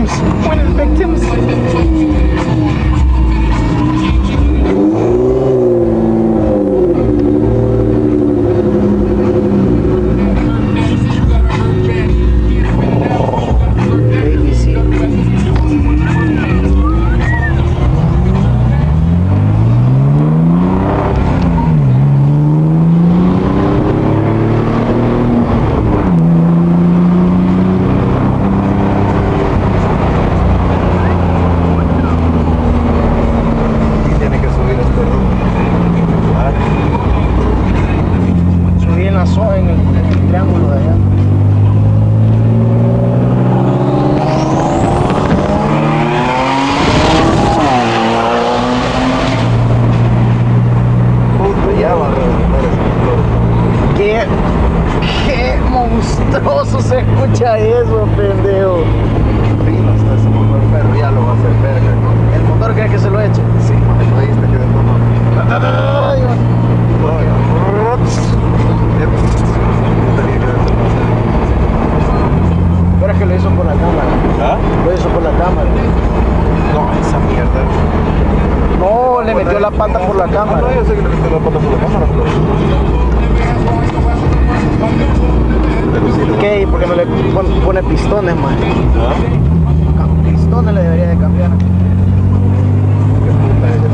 victims. Buenas victims. En el triángulo de allá. Qué monstruoso se escucha eso, pendejo. Fino está ese motor, pero ya lo va a hacer verga. ¿El motor crees que se lo eche? Sí, lo dijiste que de Pero es que lo hizo por la cámara. ¿Ah? Lo hizo por la cámara. No, esa mierda. No, le metió la pata por la cámara. No, yo sé que le metió la pata por la cámara, pero... ¿Qué? ¿Por qué no le pone pistones, man? ¿Ah? Pistones le debería de cambiar. Qué puta es.